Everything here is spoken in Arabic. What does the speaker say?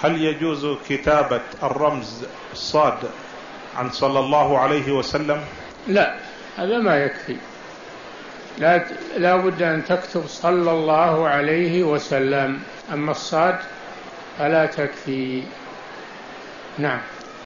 هل يجوز كتابة الرمز الصاد عن صلى الله عليه وسلم؟ لا، هذا ما يكفي، لا بد أن تكتب صلى الله عليه وسلم، أما الصاد فلا تكفي. نعم.